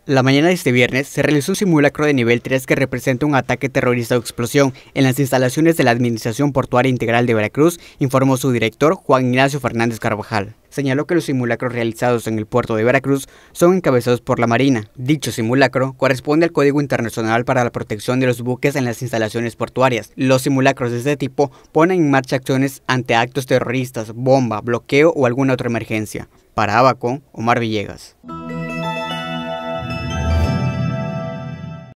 La mañana de este viernes se realizó un simulacro de nivel 3 que representa un ataque terrorista o explosión en las instalaciones de la Administración Portuaria Integral de Veracruz, informó su director Juan Ignacio Fernández Carvajal. Señaló que los simulacros realizados en el puerto de Veracruz son encabezados por la Marina. Dicho simulacro corresponde al Código Internacional para la Protección de los Buques en las instalaciones portuarias. Los simulacros de este tipo ponen en marcha acciones ante actos terroristas, bomba, bloqueo o alguna otra emergencia. Para Abaco, Omar Villegas.